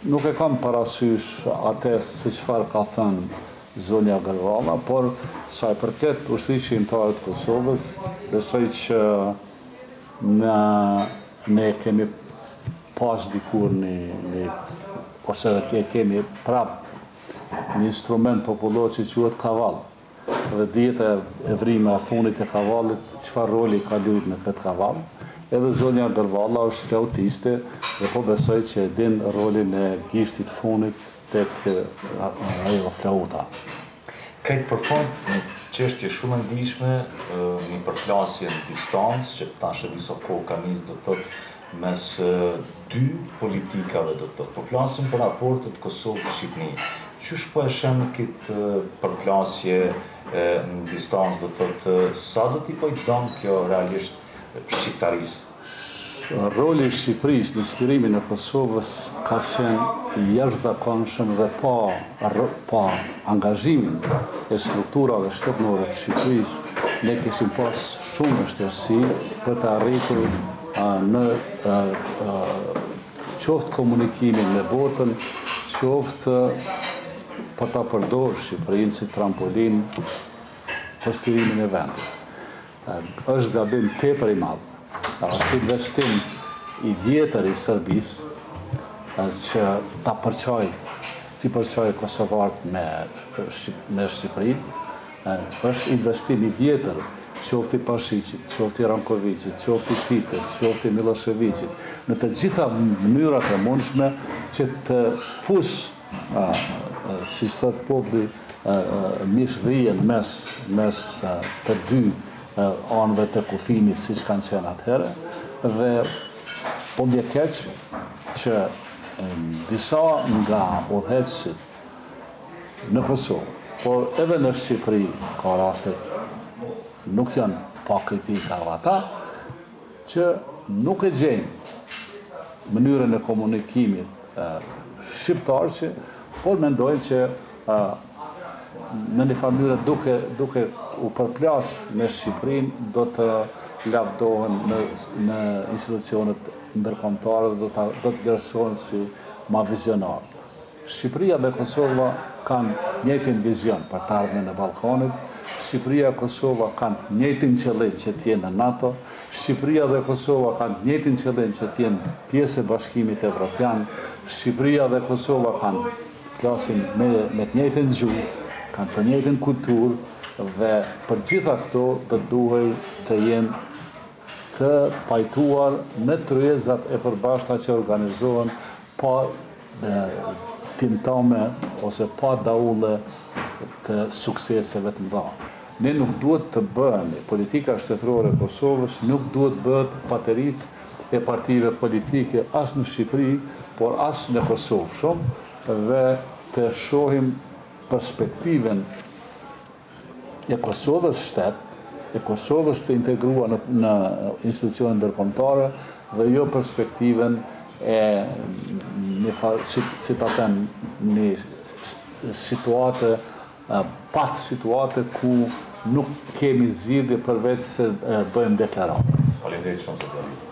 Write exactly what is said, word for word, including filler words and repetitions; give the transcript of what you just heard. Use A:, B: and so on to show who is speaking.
A: nuk e kam parasysh atë se çfarë ka thënë zonja Gërvalla, por sa i përket ushtrisë shqiptare të Kosovës, besoj që ne, ne kemi pas dikur një, një ose e kemi prap një instrument popullor që quhet kavall. Dhe dieta e vrimë e funit e kavallit, çfarë roli ka luajtur në këtë kavall. Edhe zonja Gërvalla është flautiste dhe po besoj që e din rolin e gishtit funit tek ajo flauta.
B: Këtë për fond, një çështje shumë e ndihshme, një përplasje në distancë, që tash e disa kohë ka nis do të thotë mes dy politikave do të thotë. Po flasim për raportet Kosovë-Shqipëri. Qysh po e shën këtë përplasje në distancë do të thotë, sa do t'i po i dëm kjo realisht shqiptarisë?
A: Roli i Shqipërisë në sqirimin e Kosovës ka qenë jashtëzakonshëm dhe pa, pa angazhimin e strukturave shtetërore të Shqipërisë, ne kishim pas shumë vështirësi për të arritur në qoftë komunikimin me botën, qoftë për ta përdorur Shqipërinë si trampolin për stirimin e vendit. Është gabim tepër i madh. Është investim i vjetër i Serbisë që ta përçoj, ti përçoj kosovarët me, me Shqipërinë. Është investim i vjetër, qofti Pashiqit, qofti Rankovicit, qofti Titit, qofti Miloševićit, në të gjitha mënyrat e mundshme që të fus, si thot populli, mishdhjen mes, mes të dy anëve të kufinit, si që kanë qenë atëherë, dhe po m'je keq që disa nga udhëheqësit në Kosovë, por edhe në Shqipëri ka raste nuk janë pa kritika ata, që nuk e gjejnë mënyrën e komunikimit shqiptar që, por mendojnë që në një farë duke, duke u përplas me Shqipërinë, do të lavdohen në, në institucionet ndërkombëtare dhe do të, do të vlerësohen si ma vizionar. Shqipëria dhe Kosova kanë njëjtin vizion për të ardhmen e Ballkanit. Shqipëria dhe Kosova kanë njëjtin qëllim që të jenë në NATO. Shqipëria dhe Kosova kanë njëjtin qëllim që të jenë pjesë e Bashkimit Evropian. Shqipëria dhe Kosova kanë flasin me, me të njëjtin gjuhë, kanë të njëjtin kulturë dhe për gjitha këto të duhej të jenë të pajtuar në tryezat e përbashkëta që organizohen pa timtame ose pa daulle të sukseseve të mëdha. Ne nuk duhet të bëhemi, politika shtetërore e Kosovës nuk duhet bëhet patericë e partive politike as në Shqipëri, por as në Kosovë shumë, dhe të shohim perspektiven e Kosovës shtet, e Kosovës të integrua në, në institucione ndërkombëtare dhe jo perspektiven e një si, si ta them një situate, pat situate ku nuk kemi zgjidhje përveç se bëjmë deklarata.
B: Faleminderit shumë zotëri.